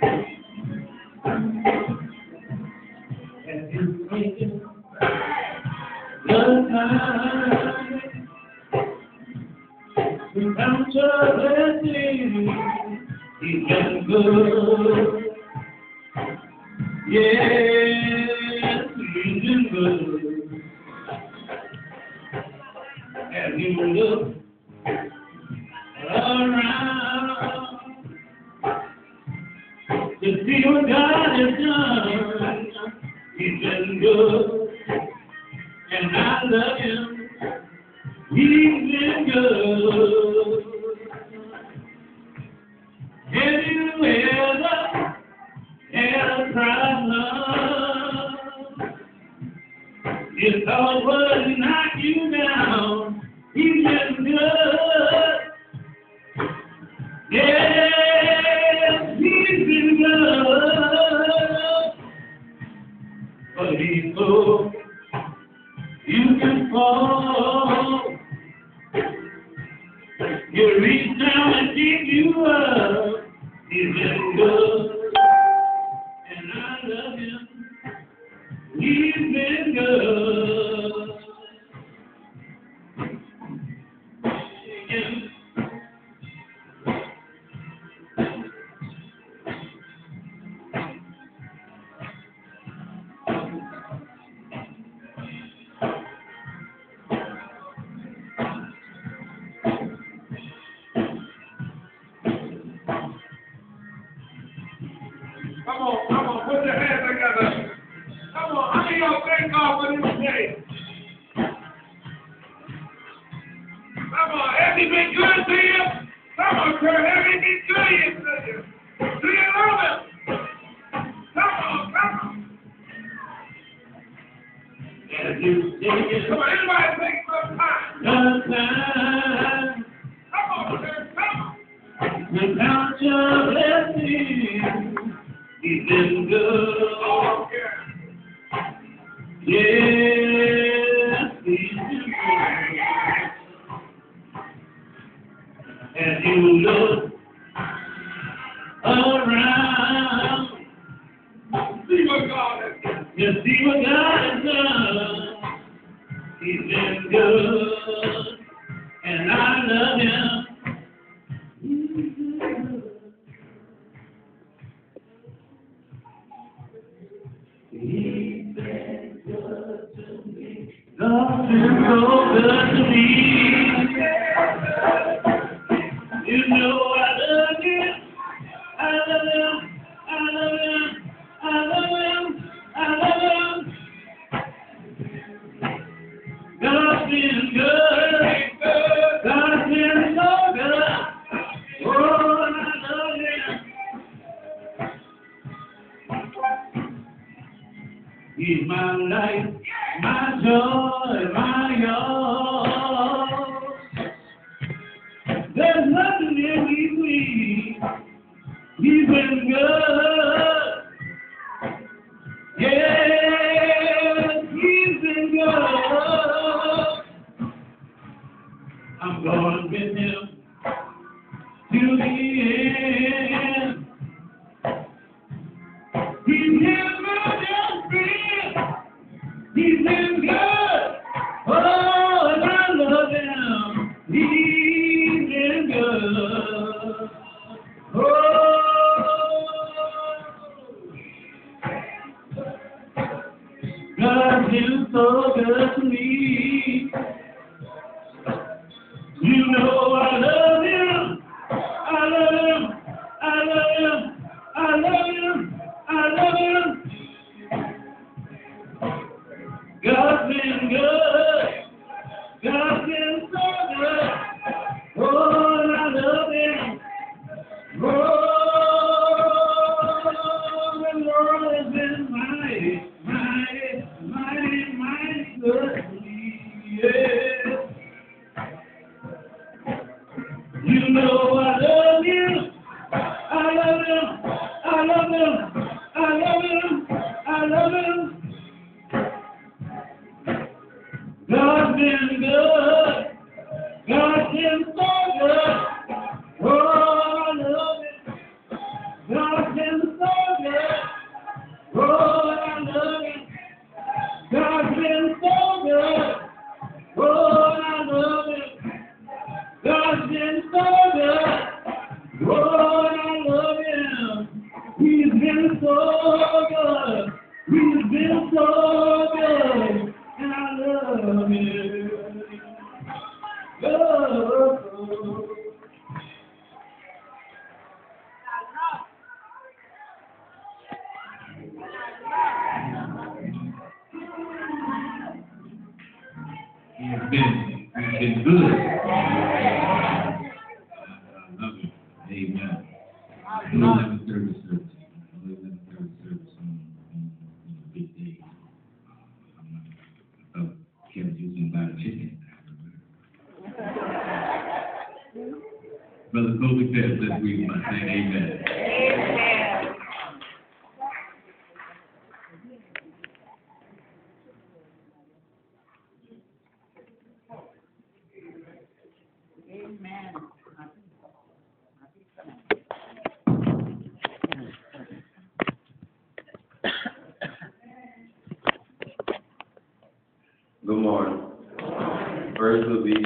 And you taken the time to count your blessings. He's been good. Yes, he's been good. And you look around to see what God has done. He's been good, and I love him. He's been good. Have you ever had a problem? You thought was knock you down. He's been good. Yes, he's been good. But he's so you can fall. You reach down and pick you up. He's been good, and I love him. He's been good. Yeah. Come on, put your hands together. Come on, how many of y'all thank God for this day? Come on, has he been good to you? Come on, church, has he been good to you? Do you love him? Come on. As you take Come on, everybody take some time. the time Come on, church, come on. to count your blessings. He's been good. Oh, yeah. Yes, he's been good. As you look around, See what God has done. you see what God has done. He's been good, and I love him. He's been good to me. God's been so good to me. You know I love him. I love him. I love him. I love him. I love him. God's been good. God's been so good. Oh, and I love him. He's my life, my joy, my all. There's nothing in between. He's been good. Yes, he's been good. I'm going with him to the end. He's been good, just been. He's been good. Oh, and I love him. He's been good. Oh, God's been so good to me. You know I love him. I love him. I love him. I love him. I love him. God's been good. God's been so good. Oh, and I love him. Oh, the Lord has been mighty, mighty, mighty, mighty good to me. Yeah. You know I love you. I love him. I love him. I love him. I love him. God's been good. God's been so good. Oh, I love it. God's been so been good. I love it. Amen. No 11:30 service. No 11:30 service on big day. I thought Kevin was going to buy the chicken. Brother Kobe says this week by saying amen. Amen. Amen. Good morning. First will be